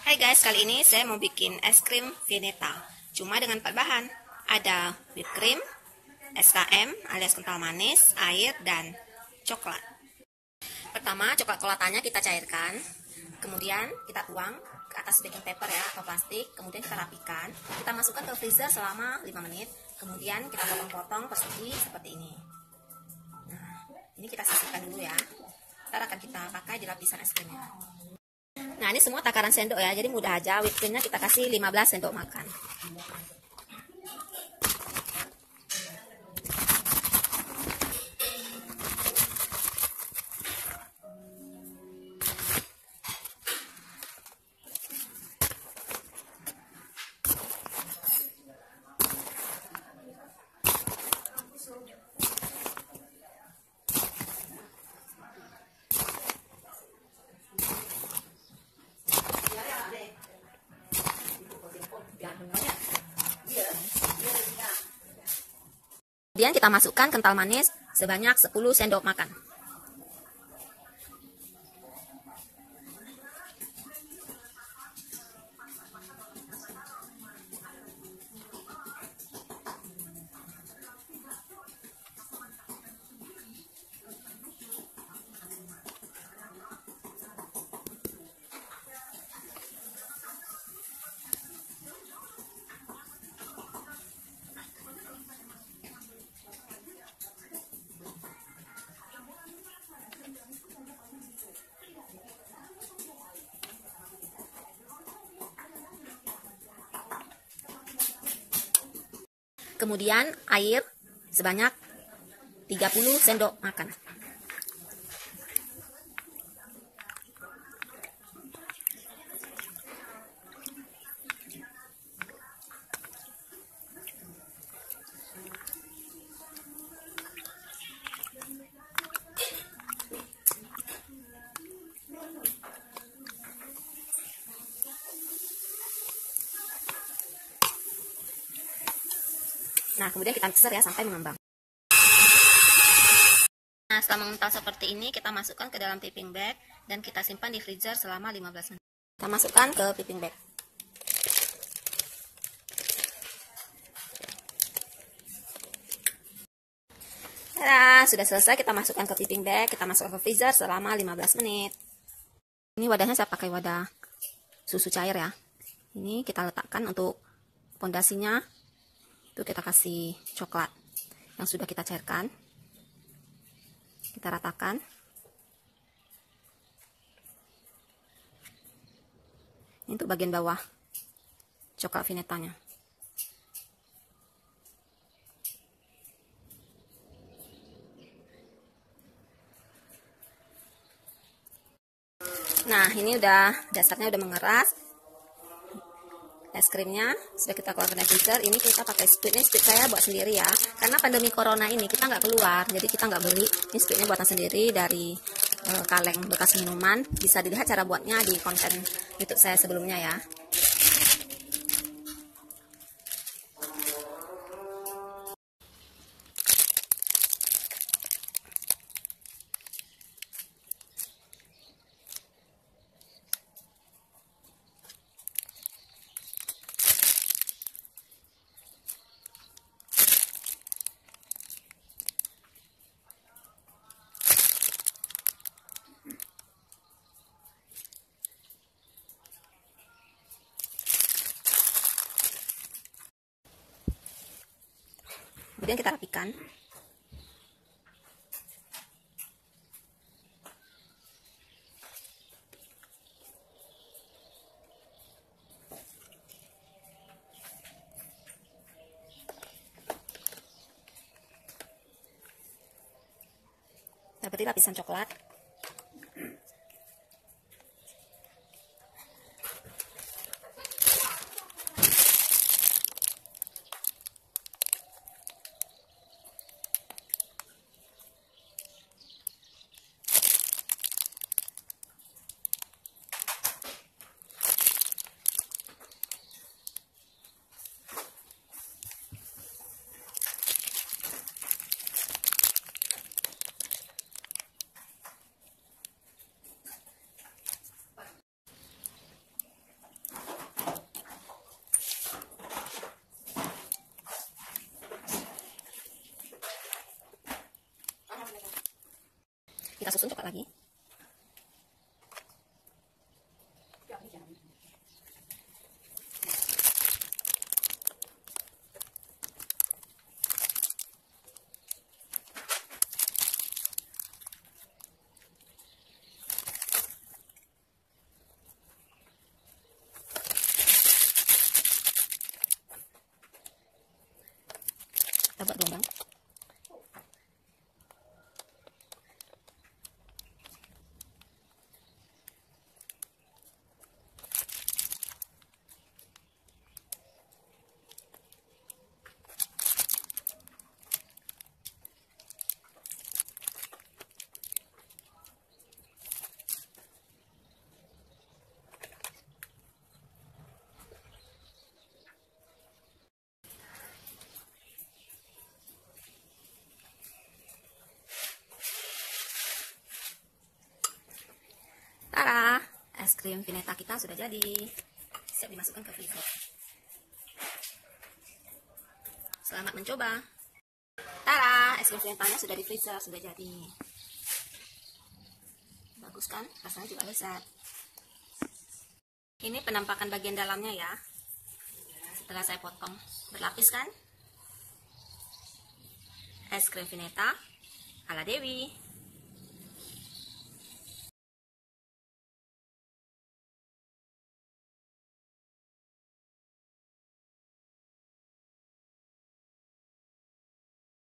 Hai guys, kali ini saya mau bikin es krim Veneta. Cuma dengan 4 bahan. Ada whipped cream, SKM alias kental manis, air, dan coklat. Pertama, coklat kolatannya kita cairkan. Kemudian kita tuang ke atas baking paper ya, atau plastik. Kemudian kita rapikan. Kita masukkan ke freezer selama 5 menit. Kemudian kita potong-potong persegi seperti ini. Nah, ini kita sisihkan dulu ya. Ntar akan kita pakai di lapisan es krimnya. Nah, ini semua takaran sendok ya, jadi mudah aja. Whipped creamnya kita kasih 15 sendok makan. Kemudian kita masukkan kental manis sebanyak 10 sendok makan. Kemudian air sebanyak 30 sendok makan. Nah, kemudian kita mixer ya sampai mengembang. Nah, setelah mengental seperti ini, kita masukkan ke dalam piping bag dan kita simpan di freezer selama 15 menit. Kita masukkan ke piping bag. Nah, sudah selesai, kita masukkan ke piping bag, kita masukkan ke freezer selama 15 menit. Ini wadahnya saya pakai wadah susu cair ya. Ini kita letakkan untuk pondasinya. Itu kita kasih coklat yang sudah kita cairkan. Kita ratakan. Ini untuk bagian bawah coklat Venetanya. Nah, ini dasarnya udah mengeras. Es krimnya sudah kita keluarkan dari freezer. Ini kita pakai split. Ini split saya buat sendiri ya, karena pandemi corona ini kita nggak keluar, jadi kita nggak beli. Ini splitnya buatan sendiri dari kaleng bekas minuman. Bisa dilihat cara buatnya di konten YouTube saya sebelumnya ya. Kemudian kita rapikan. Kita beri lapisan coklat. Kita susun coklat lagi. Kita buat gelombang. Tara, es krim Vineta kita sudah jadi. Siap dimasukkan ke freezer. Selamat mencoba. Tara, es krim Vinetanya sudah di freezer, sudah jadi. Bagus kan? Rasanya juga lezat. Ini penampakan bagian dalamnya ya. Setelah saya potong, berlapis kan? Es krim Vineta ala Dewi.